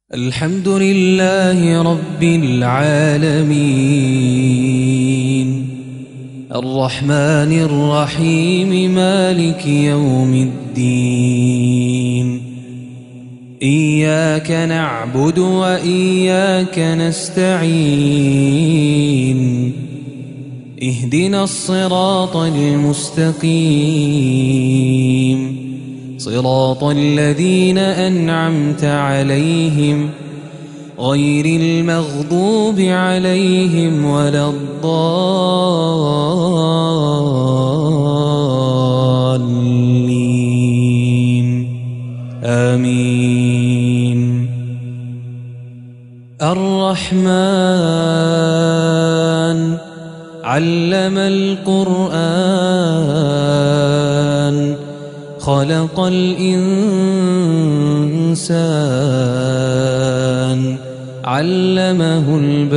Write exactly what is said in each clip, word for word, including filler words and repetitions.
الحمد لله رب العالمين الرحمن الرحيم مالك يوم الدين إياك نعبد وإياك نستعين اهدنا الصراط المستقيم صراط الذين أنعمت عليهم غير المغضوب عليهم ولا الضالين آمين. الرحمن علم القرآن خلق الإنسان علمه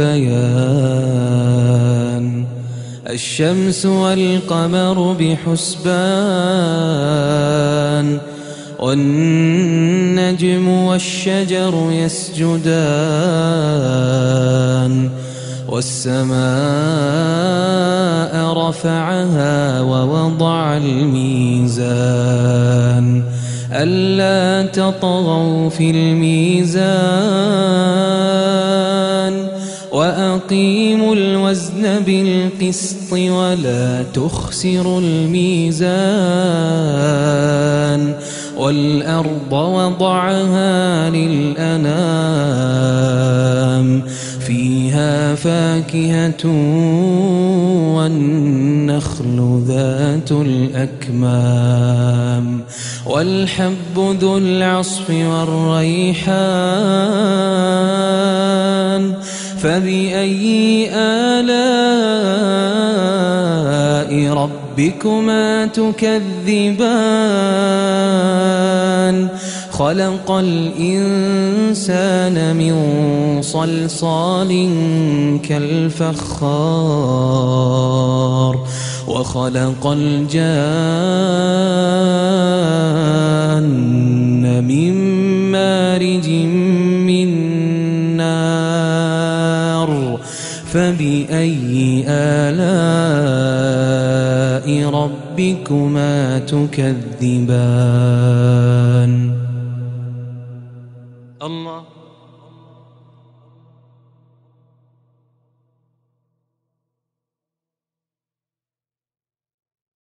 البيان. الشمس والقمر بحسبان والنجم والشجر يسجدان والسماء رفعها ووضع الميزان ألا تطغوا في الميزان وأقيموا الوزن بالقسط ولا تخسروا الميزان والأرض وضعها للأنام فيها فاكهة والنخل ذات الأكمام والحب ذو العصف والريحان فبأي آلاء ربكما تكذبان. خلق الإنسان من صلصال كالفخار وخلق الجان من مارج من نار فبأي آلاء ربكما تكذبان. الله